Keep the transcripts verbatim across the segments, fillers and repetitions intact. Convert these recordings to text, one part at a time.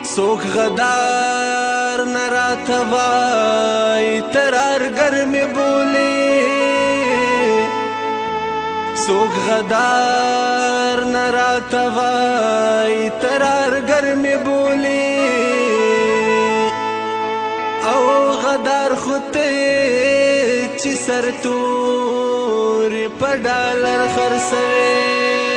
سوک غدار نراتا وای ترار گرمی بولی سوک غدار نراتا وای ترار گرمی بولی او غدار خودتے چی سر توری پا ڈالر خرسوے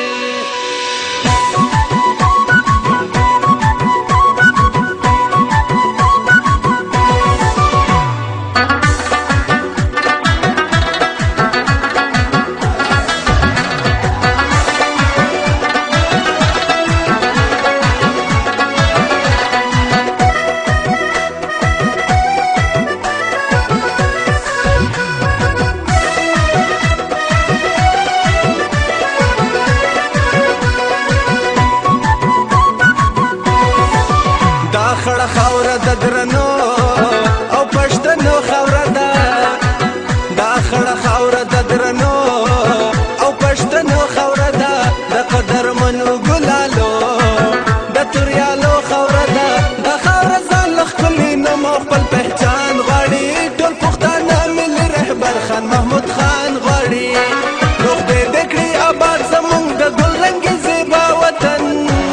خړه خاوره د درنو او پښتنو خاوره ده دا خړه خاوره د درنو او پښتنو خاوره ده د قدر منو ګلالو د توریالو خاوره ده د خاوره ځان له ښکلي نومو خپل پهچان غواړي ټول پښتانه ملي رهبر خان محمود خان غواړي روغ دې دې کړي آباد زموږ د ګل رنګي زیبا وطن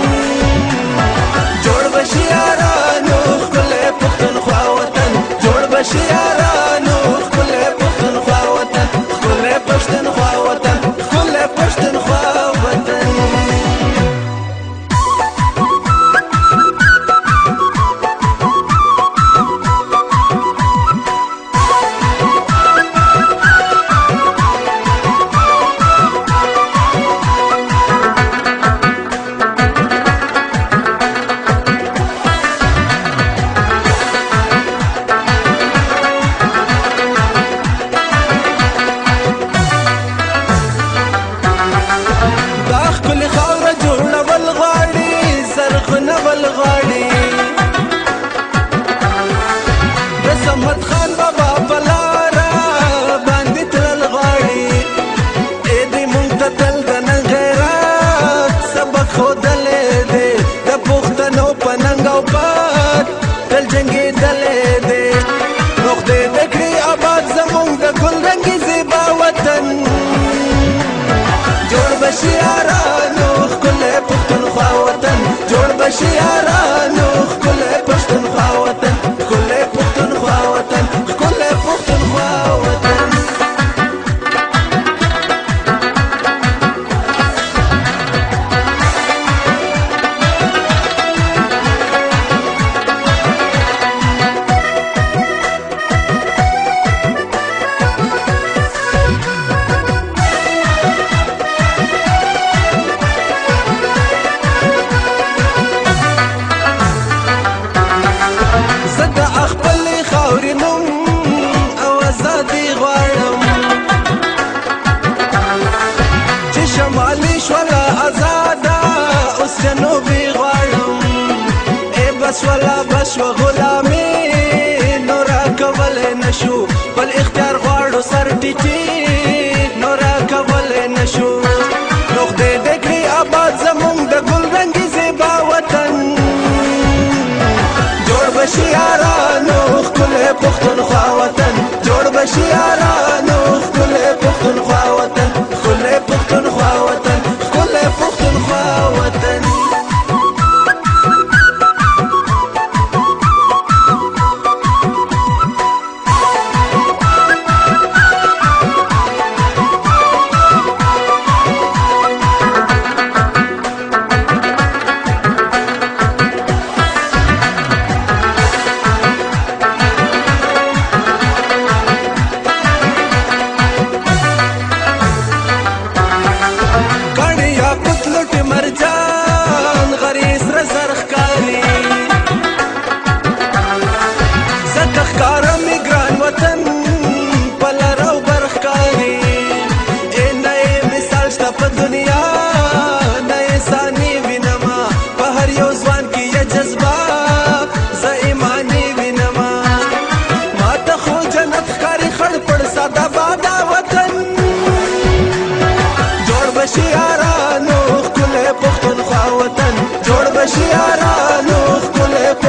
جوړ بشي شیارانو خپل پښتونخوا وطن خپل پښتونخوا وطن خپل پښتونخوا وطن شیارانو خپل پښتونخوا وطن جوړ بشیارانو خپل پښتونخوا وطن خپل پښتونخوا وطن خپل پښتونخوا وطن ولا بشو غلامي نورا کول نشو بل اختیار غواړو سر ټیټي نورا کول نشو روغ دې دګري آباد زموږ د ګل رنګي زیبا وطن جوړ بشي یارانو خپل پښتونخوا وطن جوړ بشي یارانو خپل پښتونخوا وطن خپل پښتونخوا وطن خپل پښتونخوا وطن بشیارانو خپل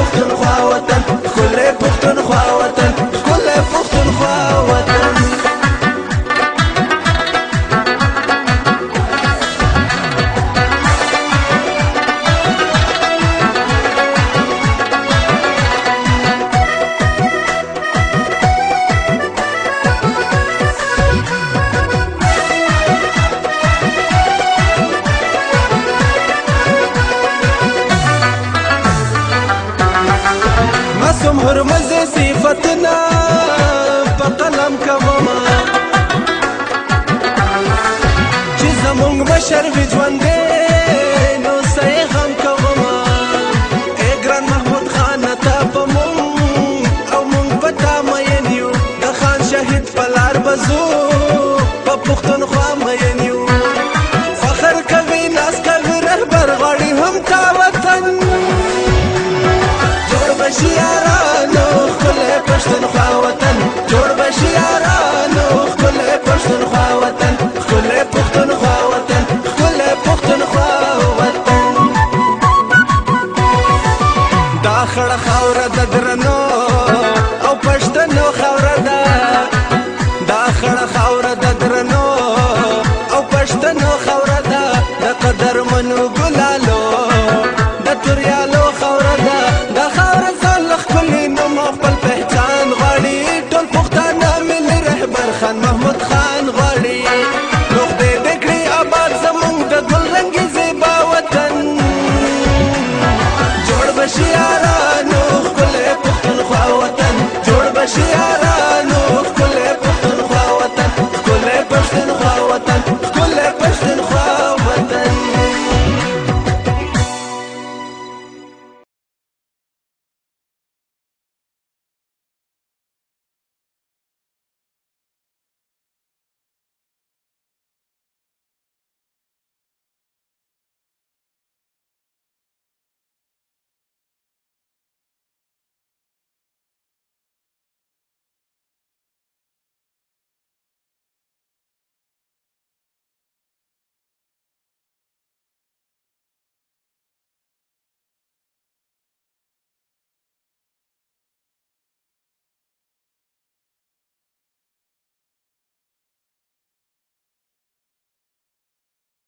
صفاتنا په قلم کومه چې زمونږ مشر وي ژوندی نو سه یې غم کومه ای ګران محمود خان تا په مونږ او مونږ په تا مین یو د خان شهید په لار به ځو په پښتونخوا مین یو فخر کوي ناز کوي رهبر غواړي هم تا وطن جوړ به شي یارانو ښکلی پښتونخوا وطن جوړ به شي یارانو ښکلی پښتونخوا وطن ښکلی پښتونخوا وطن ښکلی پښتونخوا وطن دا خړه خاوره د درنو